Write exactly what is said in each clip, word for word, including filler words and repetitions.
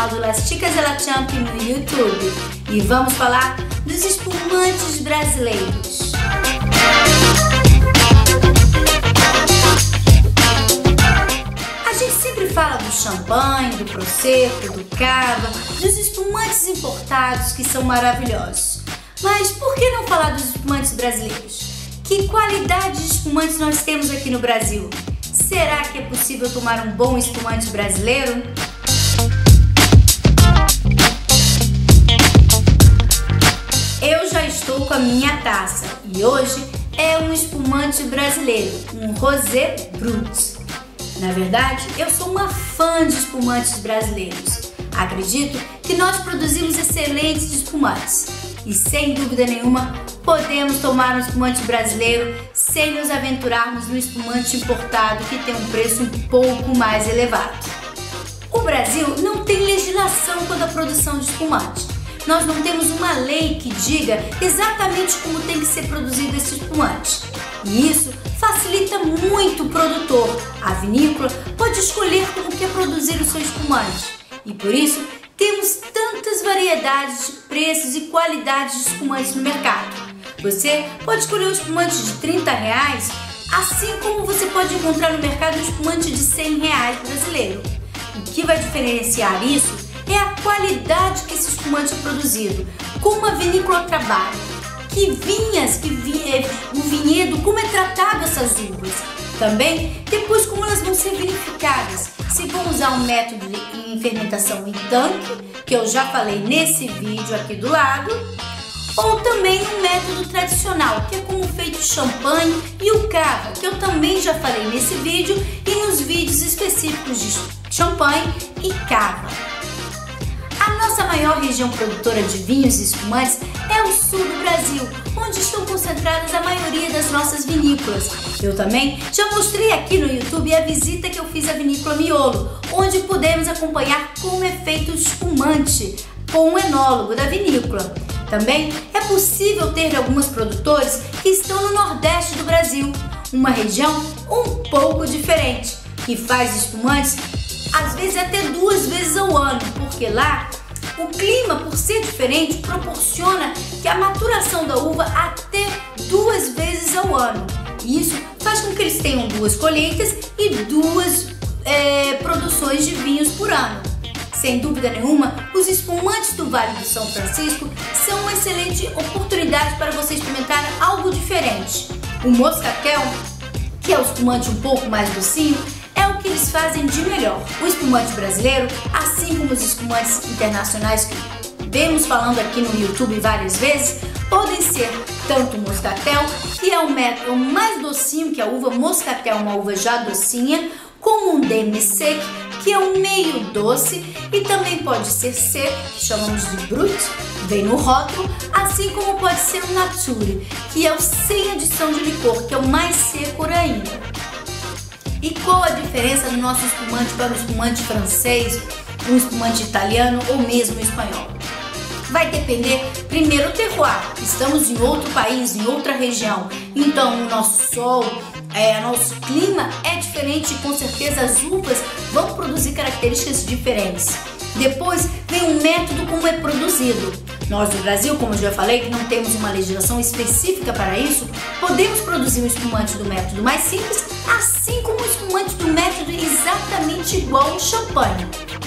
canal do Las Chicas de la Champ no YouTube e vamos falar dos espumantes brasileiros. A gente sempre fala do champanhe, do prosecco, do cava, dos espumantes importados que são maravilhosos. Mas por que não falar dos espumantes brasileiros? Que qualidade de espumantes nós temos aqui no Brasil? Será que é possível tomar um bom espumante brasileiro? Eu já estou com a minha taça e hoje é um espumante brasileiro, um Rosé Brut. Na verdade, eu sou uma fã de espumantes brasileiros. Acredito que nós produzimos excelentes espumantes e, sem dúvida nenhuma, podemos tomar um espumante brasileiro sem nos aventurarmos no espumante importado que tem um preço um pouco mais elevado. O Brasil não tem legislação quanto à produção de espumante. Nós não temos uma lei que diga exatamente como tem que ser produzido esse espumante. E isso facilita muito o produtor. A vinícola pode escolher como quer produzir o seu espumante. E por isso temos tantas variedades de preços e qualidades de espumantes no mercado. Você pode escolher um espumante de trinta reais, assim como você pode encontrar no mercado um espumante de cem reais brasileiro. O que vai diferenciar isso é a qualidade que esse espumante é produzido, como a vinícola trabalha, que vinhas, que vi, é, o vinhedo, como é tratado essas uvas. Também, depois, como elas vão ser vinificadas, se vão usar um método de fermentação em tanque, que eu já falei nesse vídeo aqui do lado, ou também um método tradicional, que é como feito o champanhe e o cava, que eu também já falei nesse vídeo e nos vídeos específicos de champanhe e cava. A nossa maior região produtora de vinhos e espumantes é o sul do Brasil, onde estão concentradas a maioria das nossas vinícolas. Eu também já mostrei aqui no YouTube a visita que eu fiz à vinícola Miolo, onde pudemos acompanhar como é feito o espumante com o enólogo da vinícola. Também é possível ter alguns produtores que estão no Nordeste do Brasil, uma região um pouco diferente, que faz espumantes às vezes até duas vezes ao ano, porque lá o clima, por ser diferente, proporciona que a maturação da uva até duas vezes ao ano. E isso faz com que eles tenham duas colheitas e duas é, produções de vinhos por ano. Sem dúvida nenhuma, os espumantes do Vale do São Francisco são uma excelente oportunidade para você experimentar algo diferente. O moscatel, que é o espumante um pouco mais docinho, é o que eles fazem de melhor. O espumante brasileiro, assim como os espumantes internacionais que vemos falando aqui no YouTube várias vezes, podem ser tanto o moscatel, que é o método mais docinho, que é a uva moscatel, uma uva já docinha, como um demi-sec, que é um meio doce, e também pode ser seco, que chamamos de brut, vem no rótulo, assim como pode ser o nature, que é o sem adição de licor, que é o mais seco ainda. E qual a diferença do nosso espumante para o espumante francês, um espumante italiano ou mesmo espanhol? Vai depender, primeiro, do terroir. Estamos em outro país, em outra região, então o nosso sol, é, nosso clima é diferente e com certeza as uvas vão produzir características diferentes. Depois vem um método como é produzido. Nós no Brasil, como eu já falei, que não temos uma legislação específica para isso, podemos produzir um espumante do método mais simples, assim como o espumante do método exatamente igual ao champanhe.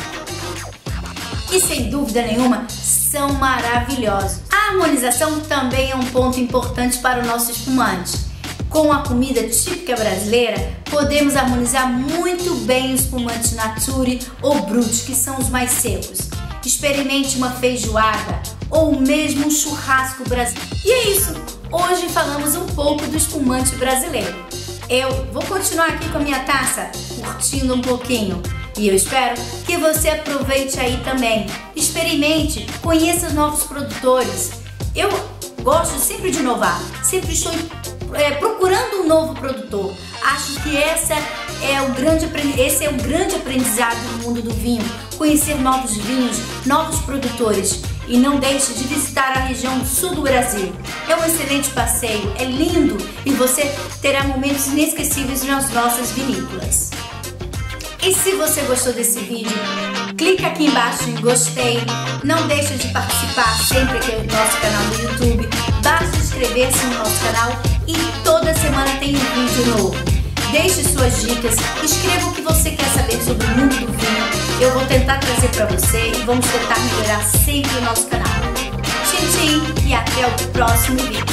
E sem dúvida nenhuma, são maravilhosos. A harmonização também é um ponto importante para o nosso espumante. Com a comida típica brasileira, podemos harmonizar muito bem o espumante nature ou brut, que são os mais secos. Experimente uma feijoada ou mesmo um churrasco brasileiro. E é isso! Hoje falamos um pouco do espumante brasileiro. Eu vou continuar aqui com a minha taça, curtindo um pouquinho. E eu espero que você aproveite aí também. Experimente, conheça novos produtores. Eu gosto sempre de inovar, sempre estou é, procurando um novo produtor. Acho que essa é o grande, esse é o grande aprendizado no mundo do vinho. Conhecer novos vinhos, novos produtores. E não deixe de visitar a região sul do Brasil. É um excelente passeio, é lindo e você terá momentos inesquecíveis nas nossas vinícolas. E se você gostou desse vídeo, clica aqui embaixo em gostei. Não deixa de participar sempre aqui no nosso canal do YouTube. Basta inscrever-se no nosso canal e toda semana tem um vídeo novo. Deixe suas dicas, escreva o que você quer saber sobre o mundo do vinho. Eu vou tentar trazer para você e vamos tentar melhorar sempre o nosso canal. Tchim, tchim e até o próximo vídeo.